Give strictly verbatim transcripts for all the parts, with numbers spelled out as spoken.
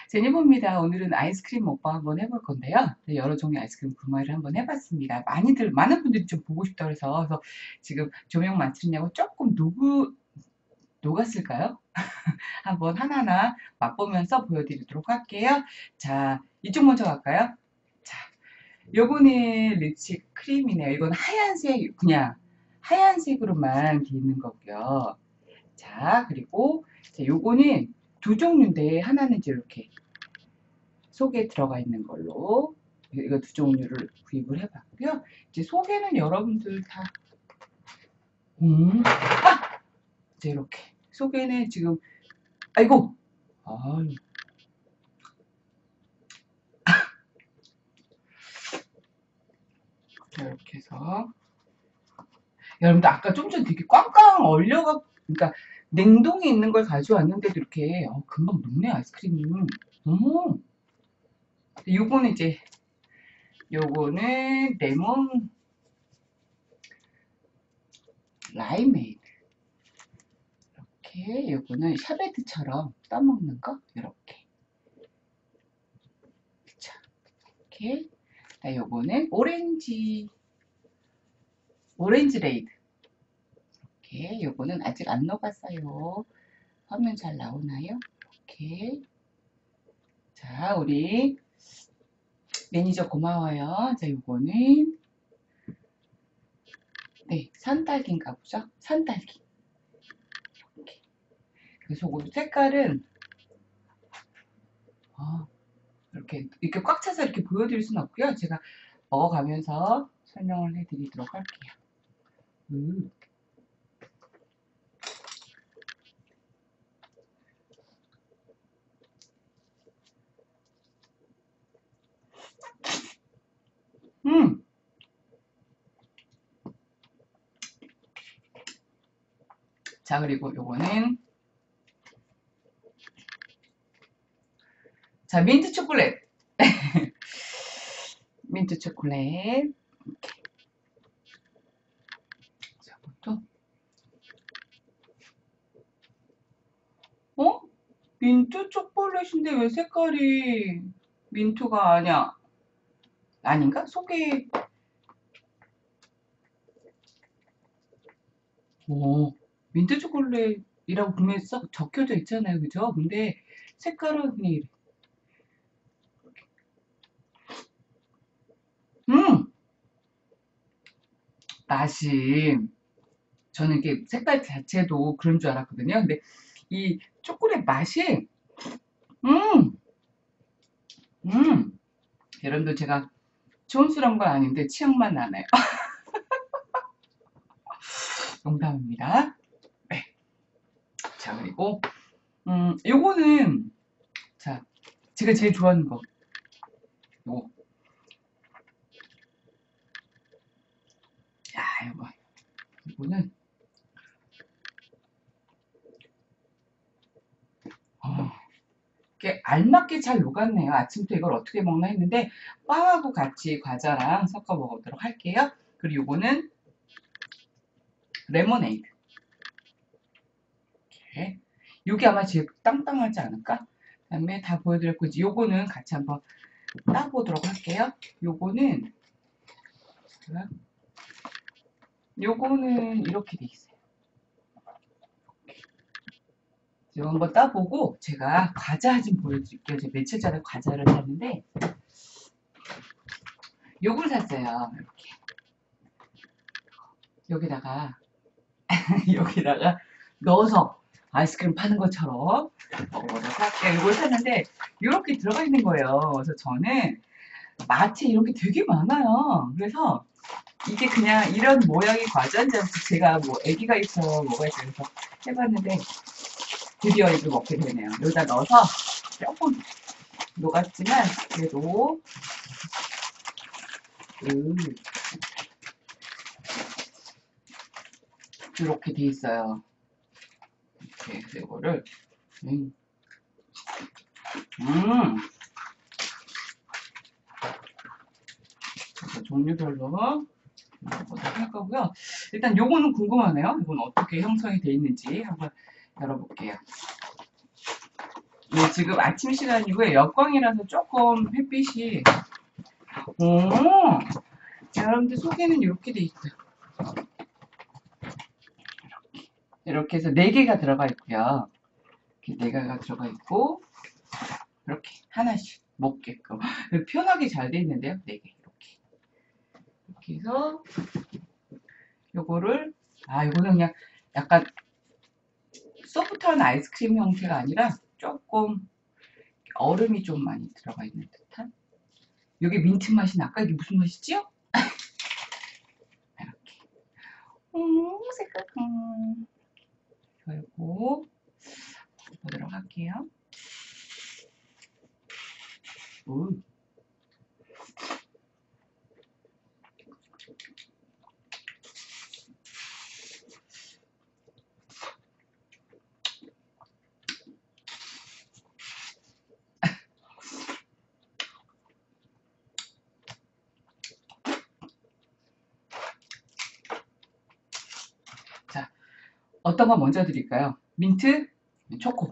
제니퍼입니다. 오늘은 아이스크림 먹방 한번 해볼 건데요. 여러 종류 아이스크림 구매를 한번 해봤습니다. 많이들, 많은 분들이 좀 보고 싶다고 해서, 그래서 지금 조명 맞추냐고 조금 녹으, 녹았을까요? 한번 하나하나 맛보면서 보여드리도록 할게요. 자, 이쪽 먼저 갈까요? 자, 요거는 리치 크림이네요. 이건 하얀색, 그냥 하얀색으로만 돼 있는 거고요. 자, 그리고 자, 요거는 두 종류인데 하나는 이제 이렇게 속에 들어가 있는 걸로 이거 두 종류를 구입을 해봤고요. 이제 속에는 여러분들 다 음, 아! 이제 이렇게 속에는 지금 아이고 아유. 이렇게 해서 여러분들 아까 좀 전에 되게 꽝꽝 얼려가 그러니까 냉동에 있는 걸 가져왔는데도 이렇게 어, 금방 녹네 아이스크림이. 어머. 요거는 이제 요거는 레몬 라임메이드 이렇게 요거는 샤베트처럼 떠먹는 거 이렇게 그쵸 이렇게 자, 요거는 오렌지 오렌지 레이드 이렇게 요거는 아직 안 녹았어요. 화면 잘 나오나요? 이렇게 자 우리 매니저 고마워요. 자 요거는 네 산딸기인가 보죠? 산딸기 이렇게 그래서 그 색깔은 어, 이렇게 이렇게 꽉 차서 이렇게 보여드릴 수는 없고요. 제가 먹어가면서 설명을 해드리도록 할게요. 음. 음. 자 그리고 요거는 자 민트 초콜릿 민트 초콜릿 이렇게 자 이것도 어? 민트 초콜릿인데 왜 색깔이 민트가 아니야? 아닌가? 속에 오 민트 초콜릿이라고 분명히 써, 적혀져 있잖아요. 그죠? 근데 색깔은 그냥 이래. 음! 맛이 저는 이게 색깔 자체도 그런 줄 알았거든요. 근데 이 초콜릿 맛이 음! 음! 여러분들 제가 촌스러운 건 아닌데 취향만 나네요. 농담입니다. 네. 자 그리고 음 요거는 자 제가 제일 좋아하는 거 요거 야 요거 이거는 어, 이게 알맞게 잘 녹았네요. 아침부터 이걸 어떻게 먹나 했는데 빵하고 같이 과자랑 섞어 먹도록 할게요. 그리고 요거는 레모네이드 이렇게 요게 아마 제일 땅땅하지 않을까? 그 다음에 다 보여드렸고 이제 요거는 같이 한번 따보도록 할게요. 요거는 요거는 이렇게 돼 있어요. 이거 한번 따보고 제가 과자 좀 보여드릴게요. 제가 며칠 전에 과자를 샀는데 요걸 샀어요. 이렇게 여기다가 여기다가 넣어서 아이스크림 파는 것처럼 먹어보도록 할게요. 이걸 샀는데 이렇게 들어가 있는 거예요. 그래서 저는 마트에 이런 게 되게 많아요. 그래서 이게 그냥 이런 모양의 과자인지 알고 제가 뭐 애기가 있어 먹어야 돼서 해봤는데 드디어 이걸 먹게 되네요. 여기다 넣어서 조금 녹았지만 그래도 음, 이렇게 돼 있어요. 이렇게 해서 이거를 음, 음. 그래서 종류별로 먹어보도록 할 거고요. 일단 요거는 궁금하네요. 이건 어떻게 형성이 돼 있는지 한번 열어볼게요. 지금 아침 시간이고요. 역광이라서 조금 햇빛이. 오, 여러분들 속에는 이렇게 돼 있어요. 이렇게 해서 네 개가 들어가 있고요. 이렇게 네 개가 들어가 있고, 이렇게 하나씩 먹게끔. 편하게 잘 돼 있는데요. 네 개. 이렇게. 이렇게 해서, 요거를, 아, 요거는 그냥 약간 소프트한 아이스크림 형태가 아니라 조금 얼음이 좀 많이 들어가 있는 듯한. 요게 민트 맛이 나. 아까 이게 무슨 맛이지요? 이렇게. 음, 색깔, 음. 그리고, 보도록 할게요. 오. 자, 어떤 거 먼저 드릴까요? 민트, 초코.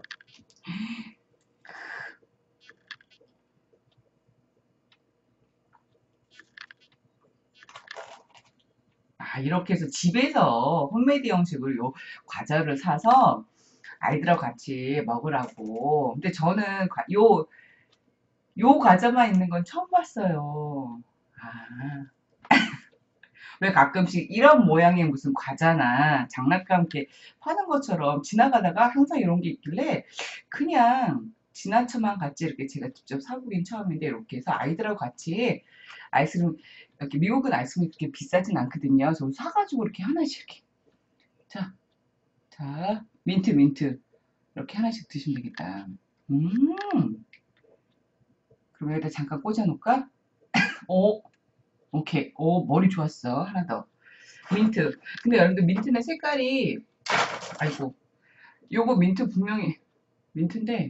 아, 이렇게 해서 집에서 홈메이드 형식으로 요 과자를 사서 아이들하고 같이 먹으라고. 근데 저는 과- 요, 요 과자만 있는 건 처음 봤어요. 아, 왜 가끔씩 이런 모양의 무슨 과자나 장난감 이렇게 파는 것처럼 지나가다가 항상 이런 게 있길래 그냥 지나쳐만 같이 이렇게 제가 직접 사보긴 처음인데 이렇게 해서 아이들하고 같이 아이스크림, 이렇게 미국은 아이스크림이 그렇게 비싸진 않거든요. 저 사가지고 이렇게 하나씩 이렇게. 자, 자, 민트, 민트. 이렇게 하나씩 드시면 되겠다. 음, 그럼 여기다 잠깐 꽂아놓을까? 오, 오케이. 오, 머리 좋았어. 하나 더. 민트. 근데 여러분들 민트는 색깔이, 아이고, 요거 민트 분명히 민트인데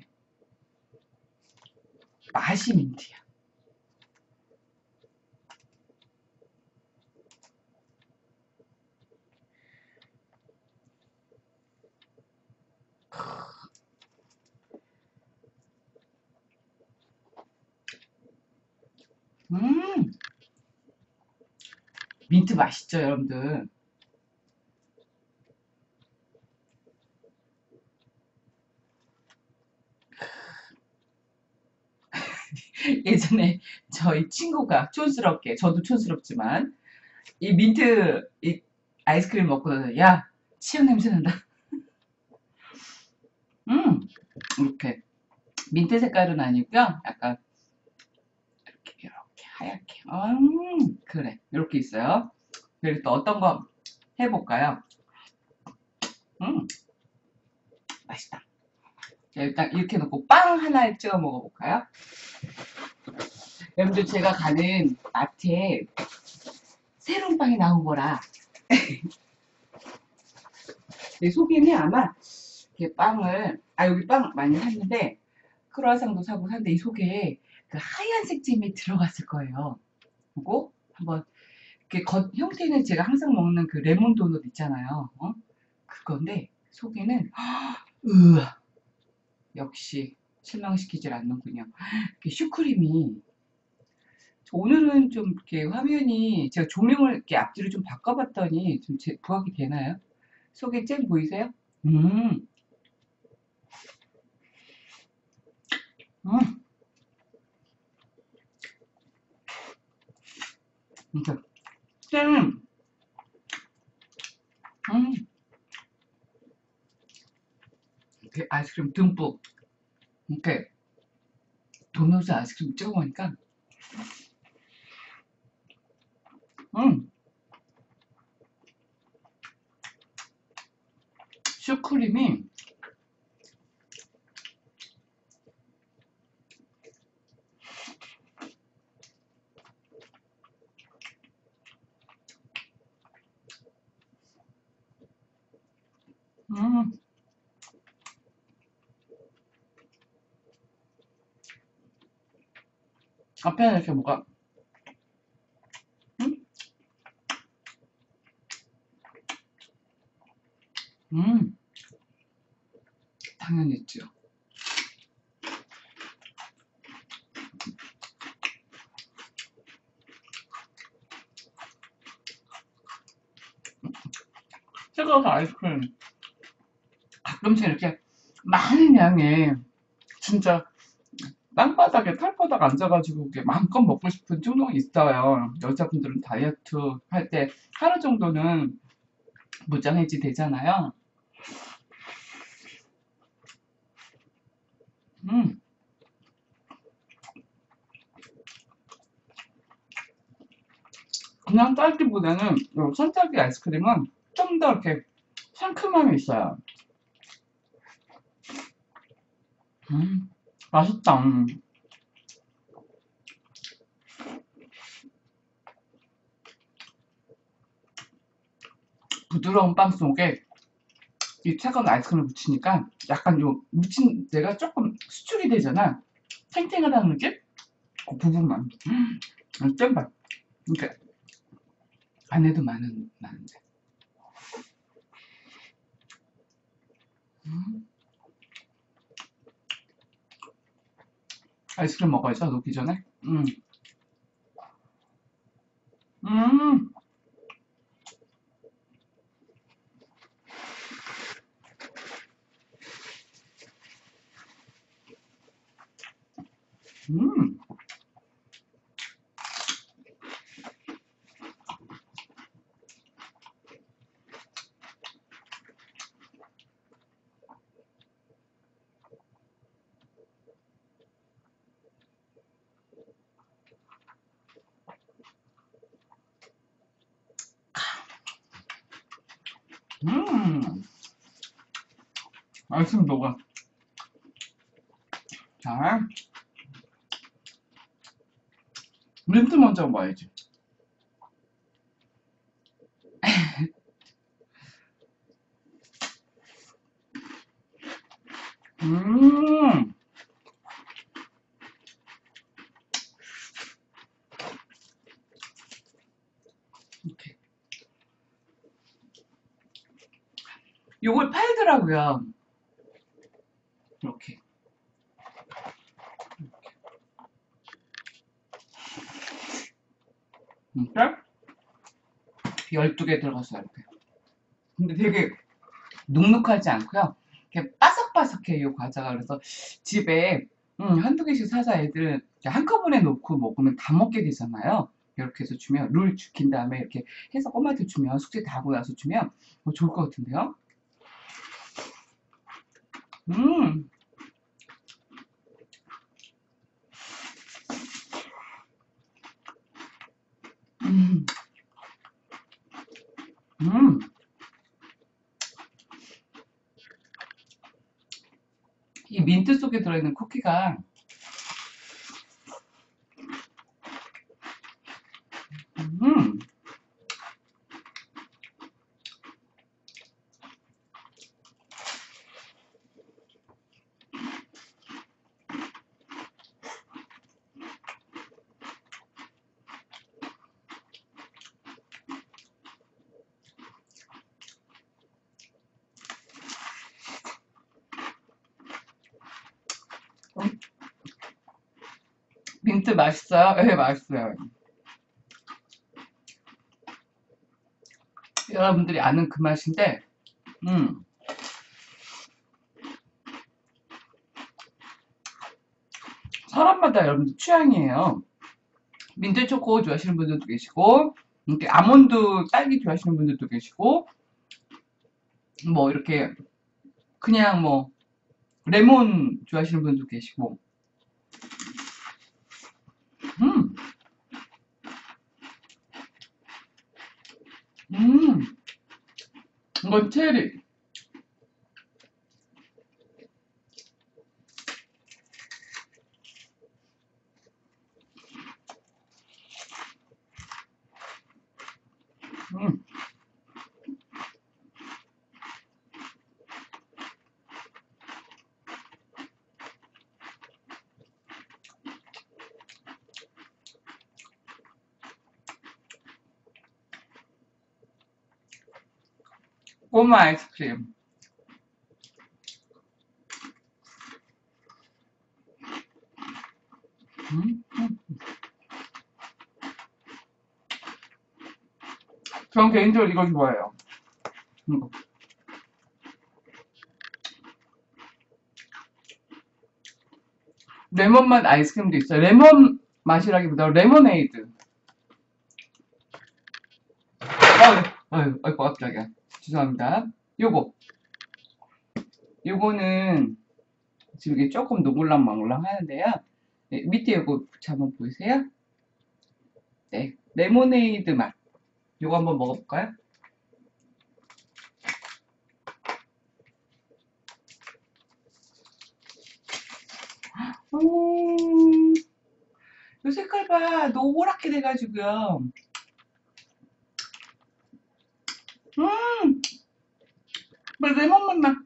맛이 민트야. 음, 민트 맛있죠, 여러분들. 예전에 저희 친구가 촌스럽게, 저도 촌스럽지만, 이 민트 이 아이스크림 먹고 나서, 야, 치약 냄새 난다. 음, 이렇게. 민트 색깔은 아니고요. 약간, 이렇게, 이렇게 하얗게. 음, 그래. 이렇게 있어요. 그리고 또 어떤 거 해볼까요? 음, 맛있다. 자, 일단 이렇게 놓고 빵 하나 찍어 먹어볼까요? 여러분들 제가 가는 마트에 새로운 빵이 나온 거라 내 속에는 아마 이렇게 빵을 아 여기 빵 많이 샀는데 크루아상도 사고 샀는데 이 속에 그 하얀색 잼이 들어갔을 거예요. 그리고 한번 이렇게 겉 형태는 제가 항상 먹는 그 레몬 도넛 있잖아요. 어? 그건데 속에는 으아 역시 실망시키질 않는군요. 이렇게 슈크림이 오늘은 좀 이렇게 화면이 제가 조명을 이렇게 앞뒤로 좀 바꿔봤더니 좀 제, 부각이 되나요? 속에 잼 보이세요? 음, 음, 이렇게 잼, 음, 이렇게 아이스크림 듬뿍 이렇게 도넛에 아이스크림 찍어 먹으니까 음, 슈크림이 음, 앞에는 이렇게 뭐가 음, 음, 당연히 있죠. 뜨거워서 아이스크림 가끔씩 이렇게 많은 양의 진짜 땅바닥에 탈바닥 앉아가지고 이렇게 마음껏 먹고 싶은 충동이 있어요. 여자분들은 다이어트 할 때 하루 정도는 무장해지 되잖아요. 음, 그냥 딸기보다는 요 산딸기 아이스크림은 좀 더 이렇게 상큼함이 있어요. 음, 맛있다. 음. 부드러운 빵 속에 이 차가운 아이스크림을 묻히니까 약간 요 묻힌 데가 조금 수축이 되잖아. 탱탱하다는 느낌? 그 부분만. 음, 짠맛. 그러니까 안에도 많은, 많은데. 음, 아이스크림 먹어야죠, 녹기 전에. 음, 음, 음, 음. 아이스크림 녹아. 자, 민트 먼저 먹어야지. 음, 이렇게. 요걸 팔더라고요. 이렇게. 그러니까 열두 개 들어갔어요, 이렇게. 근데 되게 눅눅하지 않고요. 이렇게 바삭바삭해요, 과자가. 그래서 집에 음, 한두 개씩 사서 애들 한꺼번에 놓고 먹으면 다 먹게 되잖아요. 이렇게 해서 주면 룰 죽인 다음에 이렇게 해서 꼬마한테 주면 숙제 다 하고 나서 주면 어, 좋을 것 같은데요. 음, 음, 음. 이 민트 속에 들어있는 쿠키가 음, 민트 맛있어요? 네, 맛있어요. 여러분들이 아는 그 맛인데, 음, 사람마다 여러분들 취향이에요. 민트 초코 좋아하시는 분들도 계시고, 이렇게 아몬드 딸기 좋아하시는 분들도 계시고, 뭐 이렇게 그냥 뭐 레몬 좋아하시는 분도 계시고, 음, 음, 이건 체리, 음, 꼬마 아이스크림. 음, 음. 전 개인적으로 이거 좋아해요. 이거. 레몬 맛 아이스크림도 있어요. 레몬 맛이라기보다 레모네이드. 아유, 아유, 아이고, 깜짝이야. 죄송합니다. 요거. 요거는 지금 이게 조금 노물랑망랑 하는데요. 네, 밑에 요거 한번 보이세요? 네, 레모네이드 맛. 요거 한번 먹어볼까요? 음, 요 색깔 봐. 노랗게 돼가지고요. 음, 뭐 레몬 맛 나.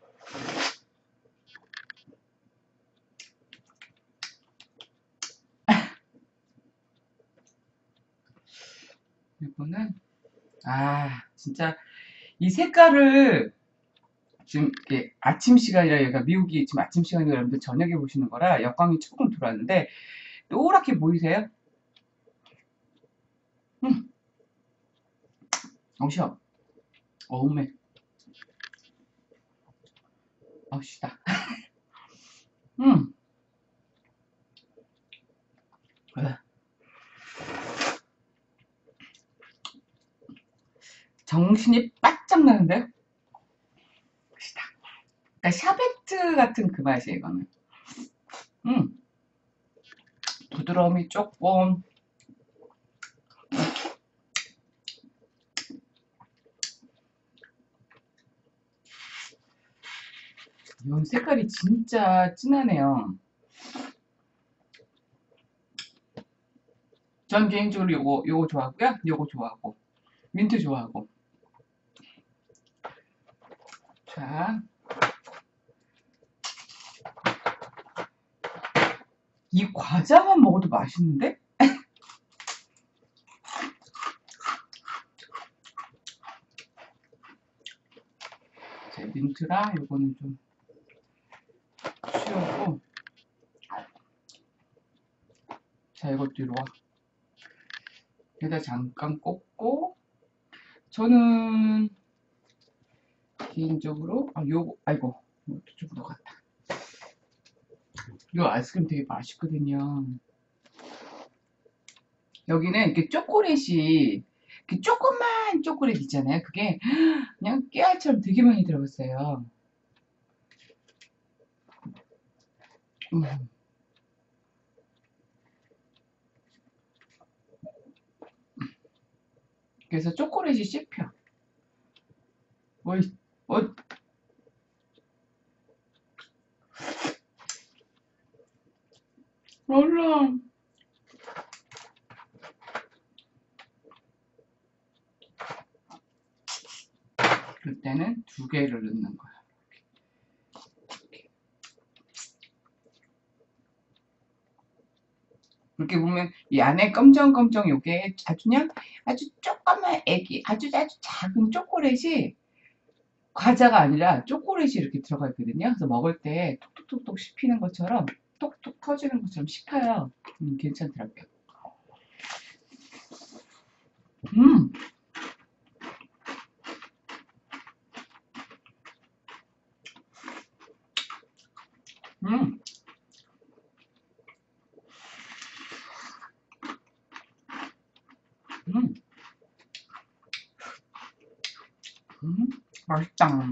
이거는, 아, 진짜, 이 색깔을, 지금, 이게 아침 시간이라, 여기가 미국이 지금 아침 시간이라 여러분들 저녁에 보시는 거라 역광이 조금 들어왔는데, 노랗게 보이세요? 음, 어우셔. 어우매. 어우시다. 음. 정신이 바짝 나는데? 맛있다. 그러니까 샤베트 같은 그 맛이에요, 이거는. 음. 부드러움이 조금, 이 색깔이 진짜 진하네요. 전 개인적으로 요거, 요거 좋아하고요. 요거 좋아하고. 민트 좋아하고. 자. 이 과자만 먹어도 맛있는데? 자, 민트랑 요거는 좀 치우고. 자, 이것도 이리 와. 여기다 잠깐 꽂고. 저는 개인적으로 아 요거 아이고 좀 묻어갔다. 요 아이스크림 되게 맛있거든요. 여기는 이렇게 초콜릿이 이렇게 조그만 초콜릿 있잖아요. 그게 그냥 깨알처럼 되게 많이 들어갔어요. 음. 그래서 초콜릿이 씹혀. 어이, 어, 몰라. 그때는 두 개를 넣는 거야. 이렇게 보면 이 안에 검정검정 요게 아주 그냥 아주 조그만 애기 아주 아주 작은 초콜릿이 과자가 아니라 초콜릿이 이렇게 들어가 있거든요. 그래서 먹을 때 톡톡톡톡 씹히는 것처럼 톡톡 터지는 것처럼 씹혀요. 음, 괜찮더라고요. 음, 음, 음, 음, 맛있다.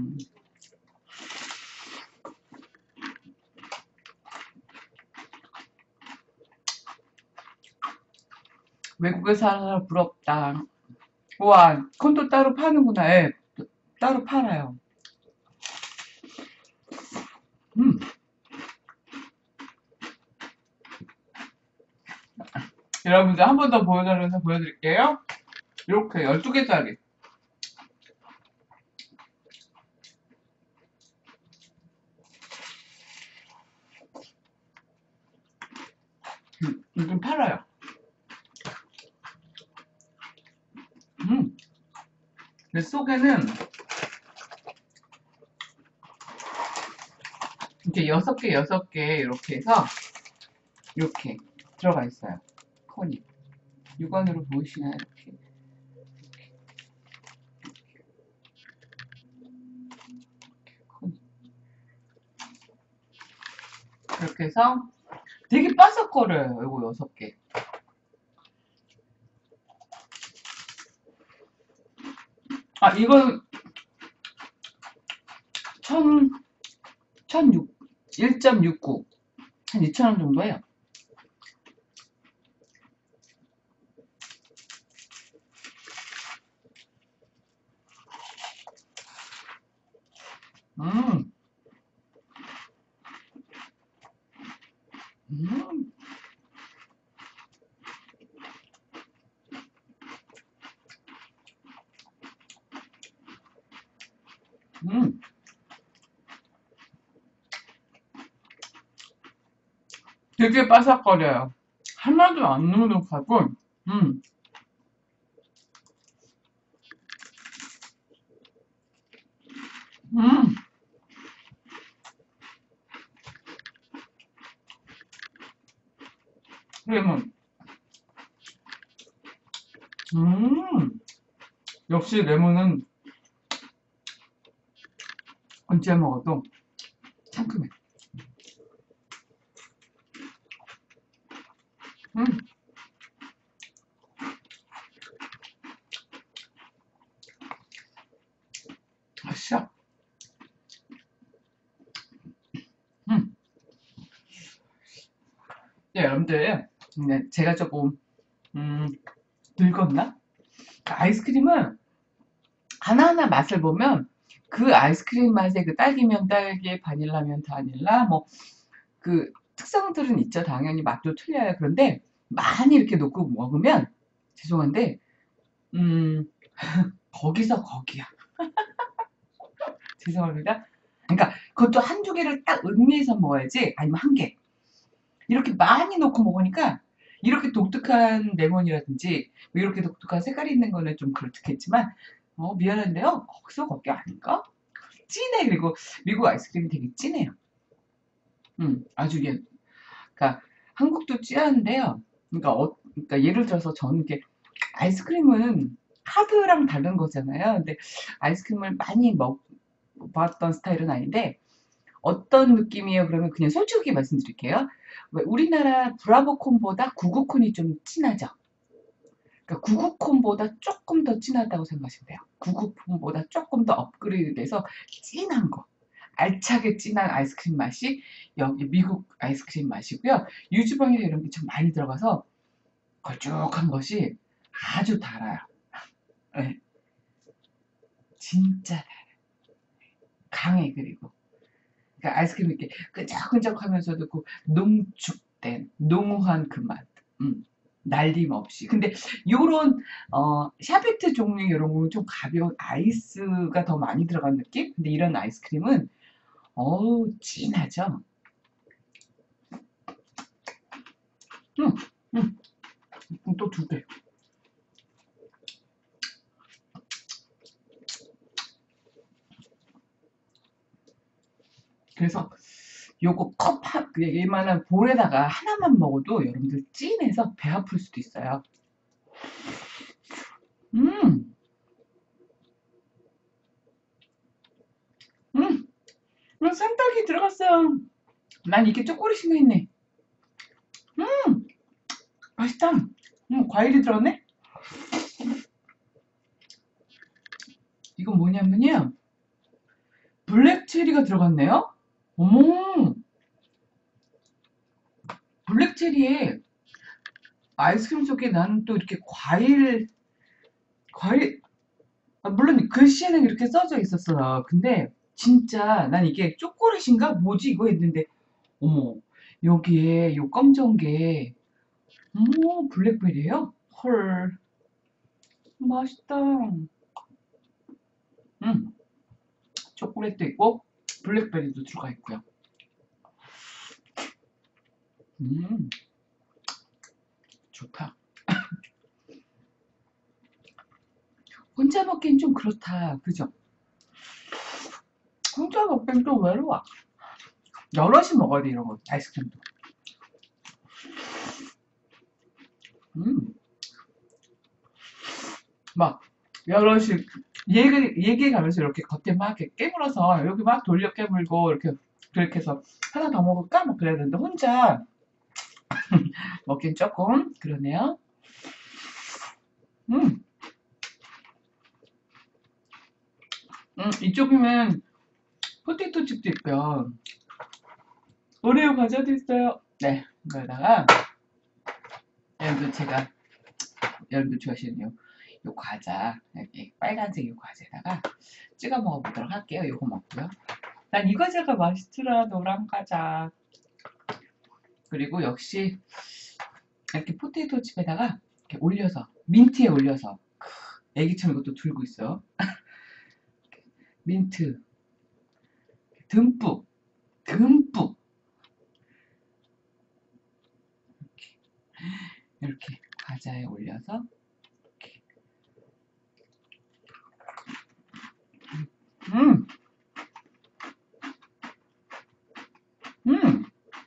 외국에 살아서 부럽다. 우와, 콘도 따로 파는구나. 예, 따로 팔아요. 음, 여러분들 한 번 더 보여달라서 보여드릴게요. 이렇게 열두 개짜리. 음, 요즘 팔아요. 음, 근데 속에는 이렇게 여섯 개, 여섯 개 이렇게 해서 이렇게 들어가 있어요. 콘이. 육안으로 보이시나요? 이렇게. 이렇게 해서 되게 바삭거려요. 이거 여섯 개. 아, 이건 천, 천육, 일 점 육구. 한 이천 원 정도예요. 음, 음, 음. 되게 바삭거려요. 하나도 안 눅눅하고, 음, 음, 레몬. 음, 역시 레몬은 언제 먹어도 상큼해. 음, 맛있어. 음, 네, 여러분들, 네, 제가 조금, 음, 늙었나? 아이스크림은 하나하나 맛을 보면 그 아이스크림 맛의 그 딸기면 딸기, 바닐라면 바닐라, 뭐, 그 특성들은 있죠. 당연히 맛도 틀려요. 그런데 많이 이렇게 놓고 먹으면, 죄송한데, 음, 거기서 거기야. 죄송합니다. 그러니까 그것도 한두 개를 딱 음미해서 먹어야지, 아니면 한 개. 이렇게 많이 넣고 먹으니까 이렇게 독특한 레몬이라든지 뭐 이렇게 독특한 색깔이 있는 거는 좀 그렇겠지만 어, 미안한데요. 거기서 거기 아닌가? 진해. 그리고 미국 아이스크림이 되게 진해요. 음, 아주 이게 그러니까 한국도 진한데요. 그러니까, 어, 그러니까 예를 들어서 저는 이게 아이스크림은 카드랑 다른 거잖아요. 근데 아이스크림을 많이 먹어봤던 스타일은 아닌데 어떤 느낌이에요? 그러면 그냥 솔직하게 말씀드릴게요. 왜 우리나라 브라보콘보다 구구콘이 좀 진하죠? 그러니까 구구콘보다 조금 더 진하다고 생각하시면 돼요. 구구콘보다 조금 더 업그레이드 돼서 진한 거. 알차게 진한 아이스크림 맛이 여기 미국 아이스크림 맛이고요. 유주방이나 이런 게 좀 많이 들어가서 걸쭉한 것이 아주 달아요. 네, 진짜 강해. 그리고 그러니까 아이스크림 이렇게 끈적끈적하면서도 그 농축된 농후한 그 맛. 음, 날림 없이. 근데 요런 어 샤베트 종류 이런 거는 좀 가벼운 아이스가 더 많이 들어간 느낌? 근데 이런 아이스크림은 어우 진하죠. 음, 음, 또 두 개. 그래서 요거 컵 한, 그 얘만한 볼에다가 하나만 먹어도 여러분들 찐해서 배 아플 수도 있어요. 음, 음, 음, 산딸기 들어갔어요. 난 이게 초콜릿이나 있네. 음, 맛있다. 음, 과일이 들어갔네? 이건 뭐냐면요. 블랙 체리가 들어갔네요? 어머, 블랙 체리에 아이스크림 속에 나는 또 이렇게 과일, 과일, 아, 물론 글씨에는 이렇게 써져 있었어요. 근데 진짜 난 이게 초콜릿인가? 뭐지? 이거 했는데, 어머, 여기에 요 검정 게, 어머, 블랙베리예요? 헐, 맛있다. 음, 초콜릿도 있고, 블랙베리도 들어가 있고요. 음, 좋다. 혼자 먹기엔 좀 그렇다. 그죠? 혼자 먹기엔 좀 외로워. 여럿이 먹어야 돼, 이런 거. 아이스크림도. 음, 막, 여럿이, 얘기, 얘기해 가면서 이렇게 겉에 막 이렇게 깨물어서, 여기 막 돌려 깨물고, 이렇게 그렇게 해서 하나 더 먹을까? 막 그래야 되는데 혼자 먹긴 조금 그러네요. 음, 음 이쪽이면 포테이토 칩도 있고요. 오레오 과자도 있어요. 네, 이거다가 여러분들 제가 여러분들 좋아하시는 요, 요 과자 여기 빨간색 요 과자에다가 찍어 먹어보도록 할게요. 요거 먹고요. 난 이 과자가 맛있더라. 노란 과자. 그리고 역시 이렇게 포테이토 칩에다가 이렇게 올려서 민트에 올려서 애기처럼 이것도 들고 있어요. 민트 듬뿍 듬뿍 이렇게 과자에 올려서 이렇게. 음, 음.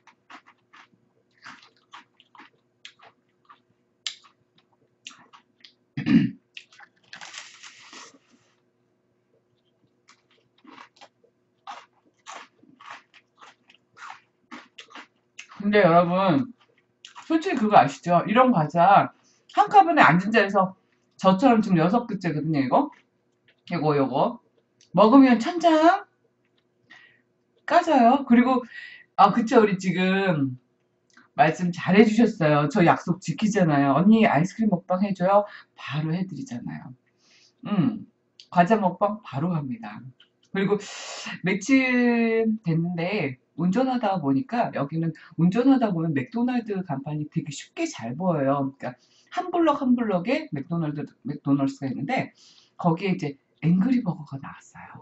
근데 여러분 솔직히 그거 아시죠? 이런 과자 한꺼번에 앉은 자리에서 저처럼 지금 여섯 개째거든요. 이거 이거 요거 먹으면 천장 까져요. 그리고 아 그쵸 우리 지금 말씀 잘 해주셨어요. 저 약속 지키잖아요. 언니 아이스크림 먹방 해줘요. 바로 해드리잖아요. 음 과자 먹방 바로 갑니다. 그리고 며칠 됐는데 운전하다 보니까 여기는 운전하다 보면 맥도날드 간판이 되게 쉽게 잘 보여요. 그러니까 한 블럭 한 블럭에 맥도날드 맥도널드가 있는데 거기에 이제 앵그리버거가 나왔어요.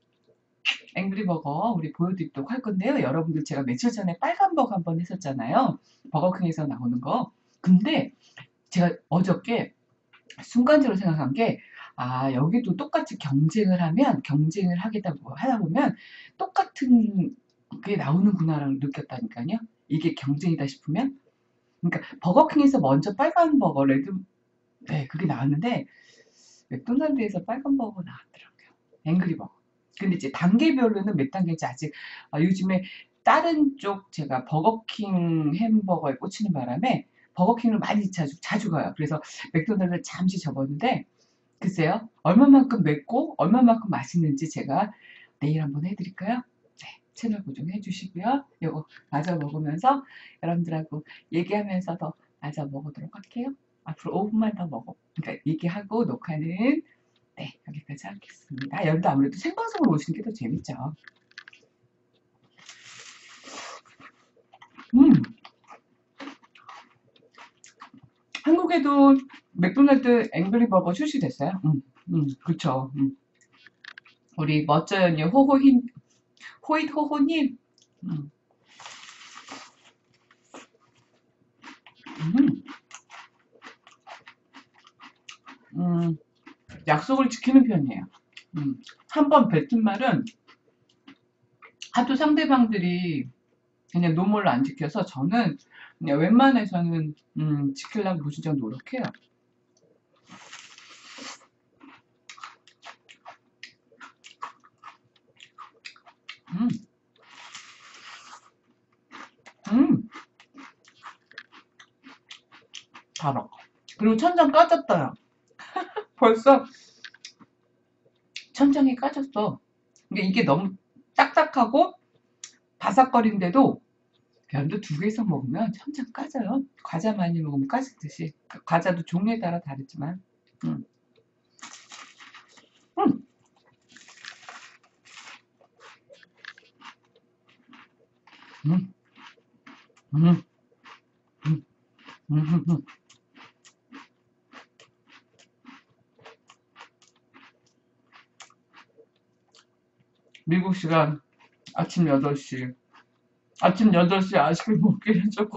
앵그리버거 우리 보여드리도록 할 건데요. 여러분들 제가 며칠 전에 빨간 버거 한번 했었잖아요. 버거킹에서 나오는 거. 근데 제가 어저께 순간적으로 생각한 게, 아, 여기도 똑같이 경쟁을 하면, 경쟁을 하겠다, 뭐 하다 보면 똑같은 게 나오는구나라고 느꼈다니까요. 이게 경쟁이다 싶으면. 그러니까 버거킹에서 먼저 빨간 버거, 레드, 네, 그게 나왔는데, 맥도날드에서 빨간 버거 나왔더라고요. 앵그리 버거. 근데 이제 단계별로는 몇 단계인지 아직, 아, 요즘에 다른 쪽 제가 버거킹 햄버거에 꽂히는 바람에 버거킹을 많이 자주, 자주 가요. 그래서 맥도날드를 잠시 접었는데, 글쎄요, 얼마만큼 맵고 얼마만큼 맛있는지 제가 내일 한번 해드릴까요? 네, 채널 고정해 주시고요. 이거 마저 먹으면서 여러분들하고 얘기하면서 더 마저 먹도록 할게요. 앞으로 오 분만 더 먹어. 그러니까 얘기하고 녹화는 네, 여기까지 하겠습니다. 여러분도 아무래도 생방송으로 오시는 게 더 재밌죠. 음, 한국에도 맥도날드 앵그리버거 출시됐어요. 음, 음, 그쵸. 음. 우리 멋져요, 호호힌, 호잇호호님. 음, 음, 음, 약속을 지키는 편이에요. 음, 한번 뱉은 말은 하도 상대방들이 그냥 노모를 안 지켜서 저는 그냥 웬만해서는 음, 지키려고 무지정 노력해요. 음, 음, 달아. 그리고 천장 까졌어요. 벌써 천장이 까졌어. 그러니까 이게 너무 딱딱하고 바삭거린데도 면도 두 개 이상 먹으면 천장 까져요. 과자 많이 먹으면 까지듯이. 과자도 종류에 따라 다르지만. 음, 음, 음, 음, 음, 음, 음, 음. 미국 시간 아침 여덟 시. 아침 여덟 시에 아이스크림 먹기는 조금.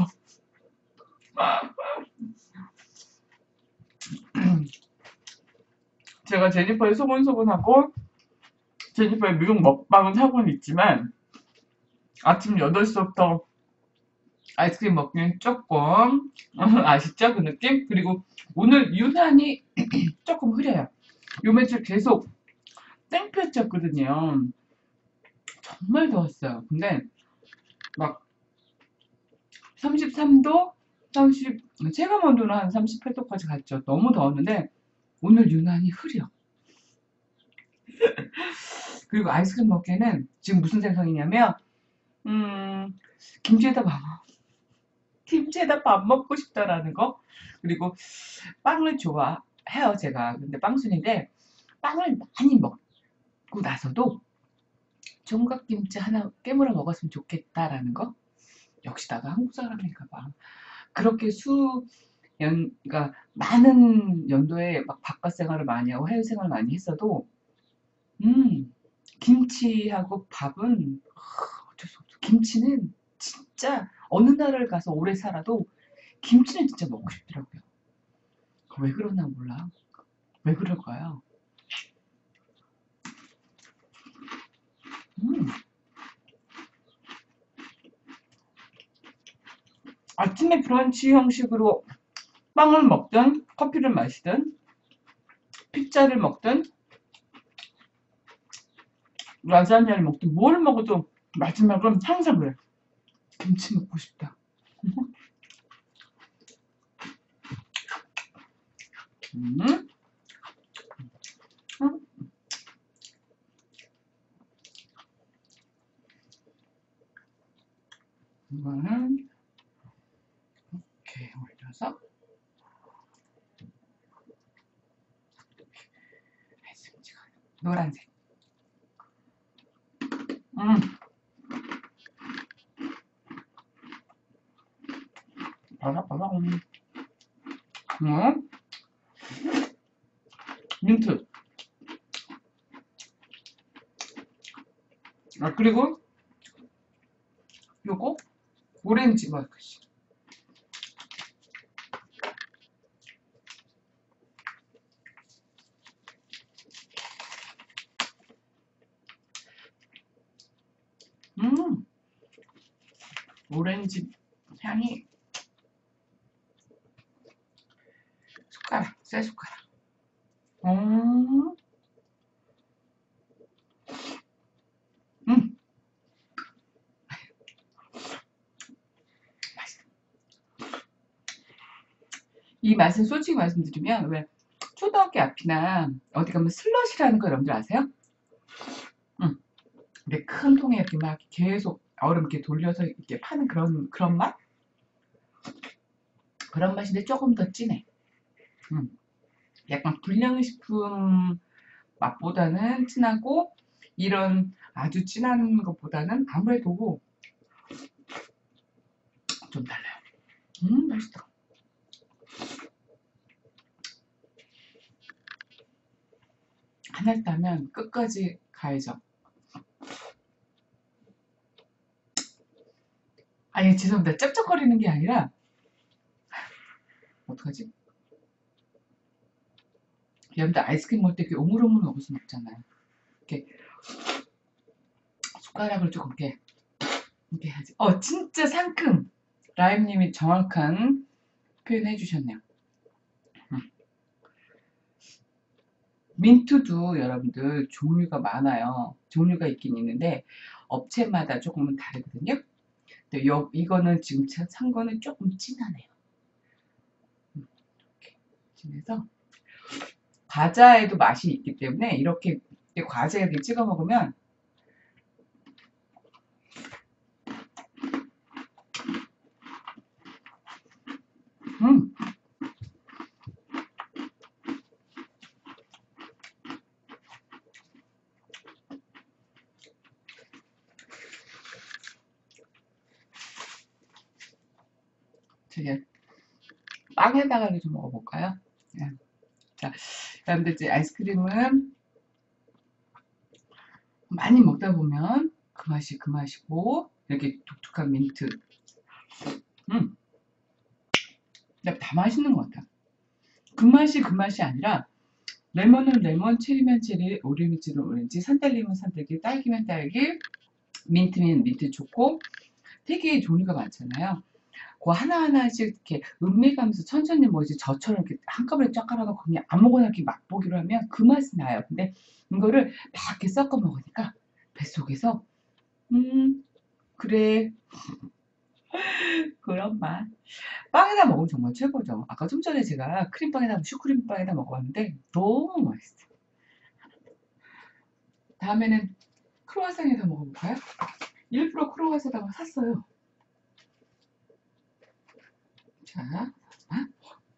제가 제니퍼의 소곤소곤하고 제니퍼의 미국 먹방은 하고는 있지만 아침 여덟 시부터 아이스크림 먹기는 조금 아시죠? 그 느낌? 그리고 오늘 유난히 조금 흐려요. 요 며칠 계속 땡볕이었거든요. 정말 더웠어요. 근데 막 삼십삼 도, 삼십, 체감 온도는 한 삼십팔 도까지 갔죠. 너무 더웠는데 오늘 유난히 흐려. 그리고 아이스크림 먹기에는 지금 무슨 생각이냐면 음, 김치에다 밥, 김치에다 밥 먹고 싶다라는 거. 그리고 빵을 좋아해요, 제가. 근데 빵순인데 빵을 많이 먹고 나서도 총각김치 하나 깨물어 먹었으면 좋겠다라는 거. 역시 나도 한국 사람인가 봐. 그렇게 수, 연, 그러니까 많은 연도에 막 바깥 생활을 많이 하고 해외 생활을 많이 했어도, 음, 김치하고 밥은 어쩔 수 없어. 김치는 진짜 어느 나라를 가서 오래 살아도 김치는 진짜 먹고 싶더라고요. 왜 그러나 몰라. 왜 그럴까요? 음, 아침에 브런치 형식으로 빵을 먹든 커피를 마시든 피자를 먹든 라자냐를 먹든 뭘 먹어도 마지막은 항상 그래. 김치 먹고 싶다. 음, 음, 이거는 이렇게 올려서 노란색. 음, 바삭바삭. 음, 음, 민트. 아, 그리고 요거 오렌지 마크시. 음, 오렌지 향이 숟가락, 새 숟가락. 음, 음, 맛있어. 이 맛은 솔직히 말씀드리면 왜 초등학교 앞이나 어디 가면 슬러시라는 거 여러분들 아세요? 음, 근데 큰 통에 이렇게 막 계속 얼음 이렇게 돌려서 이렇게 파는 그런 그런 맛? 그런 맛인데 조금 더 진해. 음, 약간 불량식품 맛보다는 진하고 이런 아주 진한 것보다는 아무래도 좀 달라요. 음, 맛있다. 하나를 따면 끝까지 가야죠. 아니, 죄송합니다. 쩝쩝거리는 게 아니라 어떡하지? 여러분들 아이스크림 먹을 때 이렇게 오물오물 먹을 순 없잖아요. 이렇게 숟가락을 조금 이렇게 이렇게 해야지. 어, 진짜 상큼. 라임님이 정확한 표현 해주셨네요. 음. 민트도 여러분들 종류가 많아요. 종류가 있긴 있는데 업체마다 조금은 다르거든요. 근데 요, 이거는 지금 산 거는 조금 진하네요. 음, 이렇게 진해서 과자에도 맛이 있기 때문에 이렇게 과자에 이렇게 찍어 먹으면 음, 되게 빵에다가 좀 먹어볼까요? 네. 자, 여러분들 이제 아이스크림은 많이 먹다 보면 그 맛이 그 맛이고 이렇게 독특한 민트. 음, 근데 다 맛있는 것 같아. 그 맛이 그 맛이 아니라 레몬은 레몬, 체리면 체리, 오렌지는 오렌지, 산딸기면 산딸기, 딸기면 딸기, 민트면 민트 초코. 되게 종류가 많잖아요. 그 하나하나씩 이렇게 음미가면서 천천히 뭐지 저처럼 이렇게 한꺼번에 쫙 깔아놓고 그냥 아무거나 이렇게 맛보기로 하면 그 맛이 나요. 근데 이거를 막 이렇게 섞어 먹으니까 뱃속에서 음 그래, 그런 맛. 빵에다 먹으면 정말 최고죠. 아까 좀 전에 제가 크림빵에다, 슈크림빵에다 먹어봤는데 너무 맛있어. 다음에는 크로와상에다 먹어볼까요? 일부러 크로와상에다가 샀어요. 자, 아,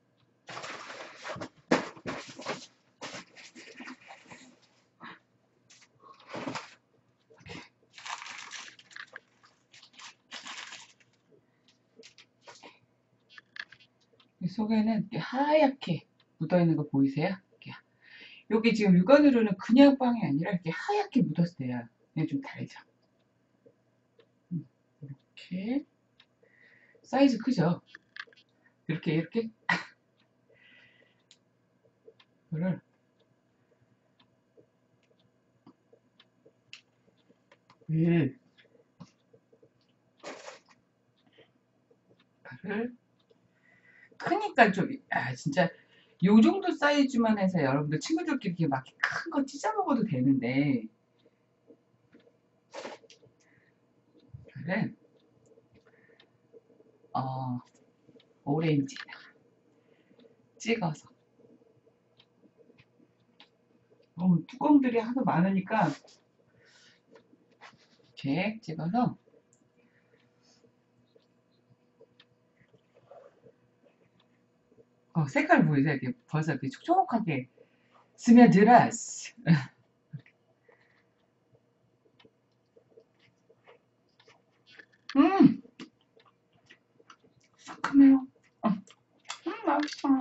이 속에는 이렇게 하얗게 묻어있는 거 보이세요? 이렇게. 여기 지금 육안으로는 그냥 빵이 아니라 이렇게 하얗게 묻었어요. 그냥 좀 다르죠. 음, 이렇게 사이즈 크죠? 이렇게 이렇게 이거를 을 이거를 크니까 좀, 아, 진짜, 요 정도 사이즈만 해서 여러분들 친구들끼리 이렇게 막 큰 거 찢어 먹어도 되는데, 이거를, 어, 오렌지 찍어서. 어, 뚜껑들이 하도 많으니까, 이렇게 찍어서, 어, 색깔 보이세요? 이렇게 벌써 이렇게 촉촉하게 스며들었어. 음, 상큼해요. 어, 음, 맛있어.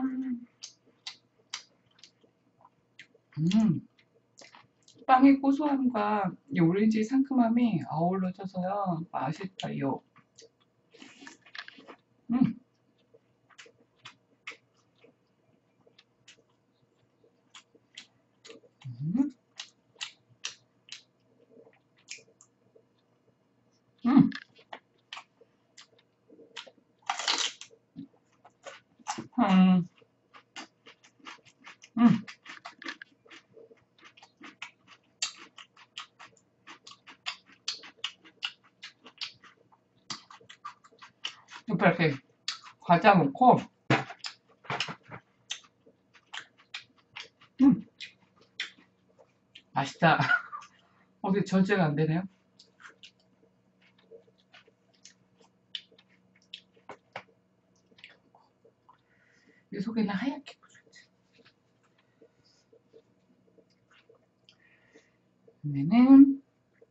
음, 빵의 고소함과 이 오렌지 상큼함이 어우러져서요. 맛있어요. 음, 음, 음, 음, 음. 이렇게 과자 넣고, 음, 맛있다. 어디 절제가 안 되네요. 이 속에는 하얗게 묻었지. 그러면은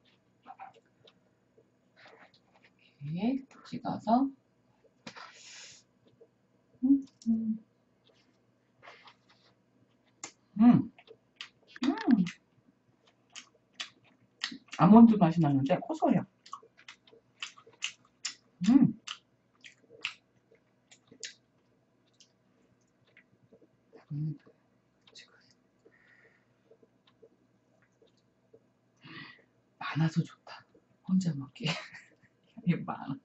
이렇게 찍어서, 음, 음, 음, 음. 아몬드 맛이 나는데 고소해요. 음, 음, 많아서 좋다. 혼자 먹기. 이게 많아.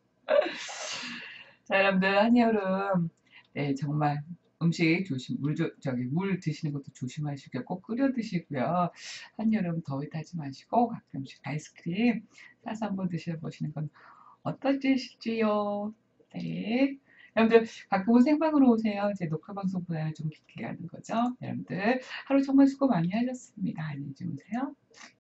자, 여러분들 한여름, 네, 정말 음식 조심, 물, 조, 저기, 물 드시는 것도 조심하시고요. 꼭 끓여 드시고요. 한여름 더위 타지 마시고 가끔씩 아이스크림 사서 한번 드셔보시는 건 어떠실지요? 네. 여러분들 가끔은 생방으로 오세요. 이제 녹화 방송보다는 좀 깊게 가는 거죠. 여러분들 하루 정말 수고 많이 하셨습니다. 안녕히 주무세요.